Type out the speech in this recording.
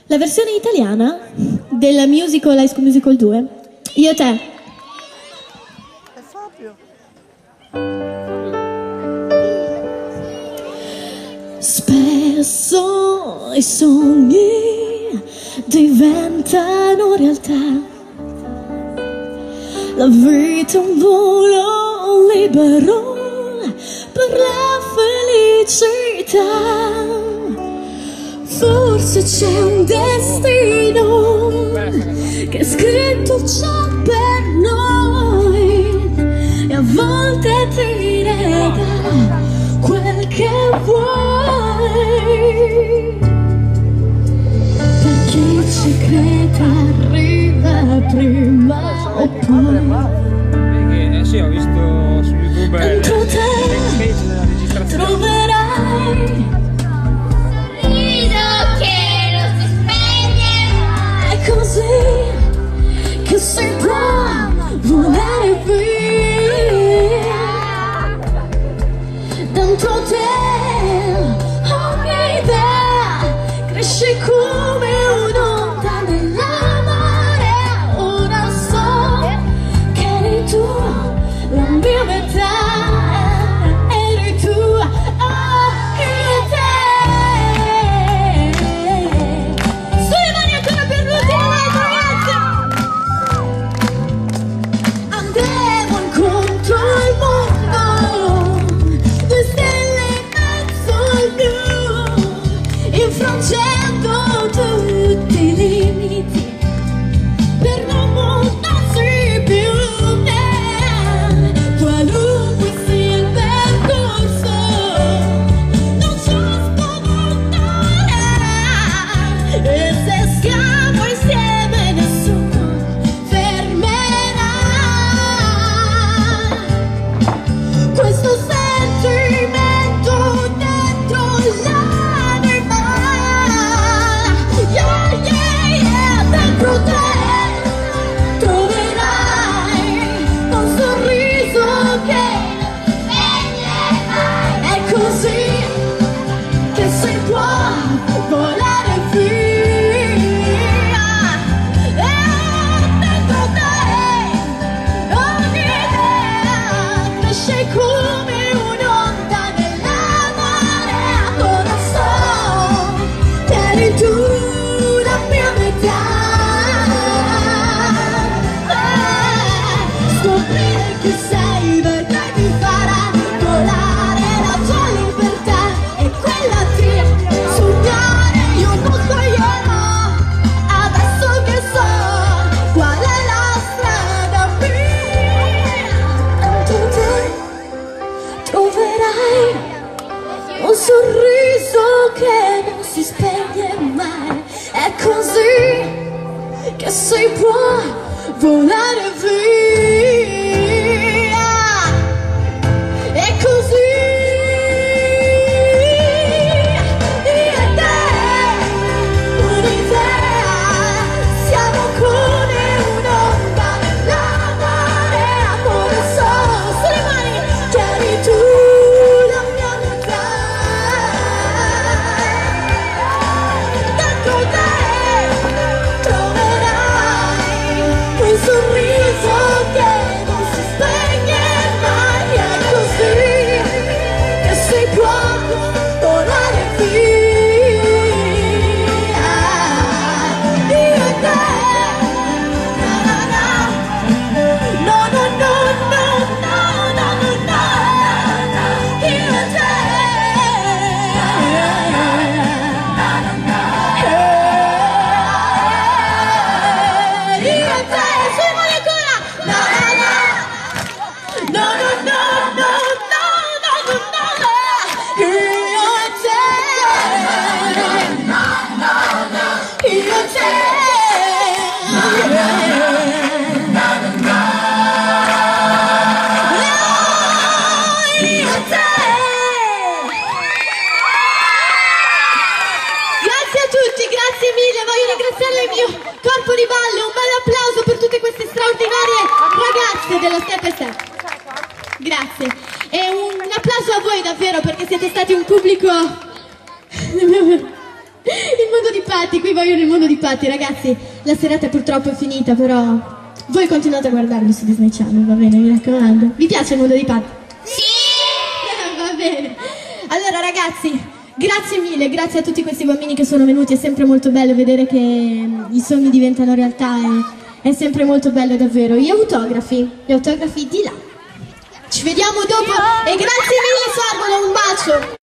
La versione italiana del musical High School Musical 2, Io e te. È Fabio. Spesso i sogni diventano realtà. La vita è un volo libero per la felicità. Forse c'è un destino che è scritto già per noi e a volte ti regala quel che vuoi. Per chi ci crede arriva prima o poi. Sì, ho visto su YouTube Dentro te della registrazione. troverai così che si può volare via. Dentro te ogni idea cresce come un'onda nella marea. Ora so che eri tu, la mia metà. Eri tu, io e te. Sulle mani ancora per andremo incontro al mondo, due stelle in mezzo al blu, infrangendo tutti i limiti per non buttarsi più. Qualunque sia il percorso, non ci spaventare, e se stiamo insieme nessuno fermerà questo sentimento dentro l'anima. Yeah, yeah, yeah. Dentro te troverai un sorriso che non spegne mai. È così che si può volare via. Dentro te ogni idea cresce come un'onda nella marea. Ora so che eri tu, la mia metà. Scoprire chi sei per te ti farà volare. La tua libertà è quella di sognare. Io non sbaglierò adesso che so qual è la strada mia. Dentro te troverai un sorriso che non si spegne mai. È così che si può volare via. È così. Io e te, un'idea, siamo come un'onda nella marea. Ora so, sulle mani, che eri tu, la mia metà. Dentro te troverai un sorriso che non si spegne mai. È così che si può volare via. Io e te, na na na, no no no no no no no no, io e te, io e te, sulle mani ancora, na na na, no no no no no no no no, io e te, io e te. Grazie a tutti, grazie mille, voglio ringraziare il mio corpo di ballo, un bel applauso per tutte queste straordinarie ragazze dello Step & Step. Grazie, e un applauso a voi davvero perché siete stati un pubblico Il mondo di Patti, qui vogliono il mondo di Patti. Ragazzi, la serata purtroppo è finita, però voi continuate a guardarmi su Disney Channel, va bene, mi raccomando. Vi piace il mondo di Patti? Sì! Va bene. Allora ragazzi, grazie mille, grazie a tutti questi bambini che sono venuti, è sempre molto bello vedere che i sogni diventano realtà, è sempre molto bello davvero. Gli autografi di là. Ci vediamo dopo e grazie mille Sarbolo, un bacio!